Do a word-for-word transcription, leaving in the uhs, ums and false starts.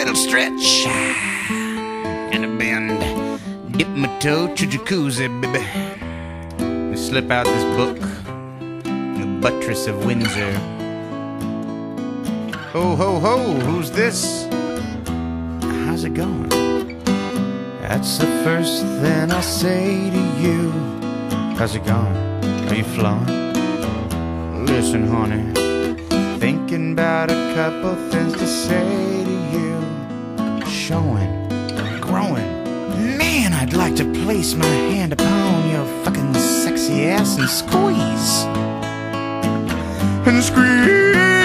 little stretch and a bend. Dip my toe to jacuzzi, baby. And slip out this book, The Buttress of Windsor. Ho, ho, ho, who's this? How's it going? That's the first thing I'll say to you. How's it going? Are you flowing? Listen, honey, thinking about a couple things to say to you. Showing, growing. Man, I'd like to place my hand upon your fucking sexy ass and squeeze. And squeeze.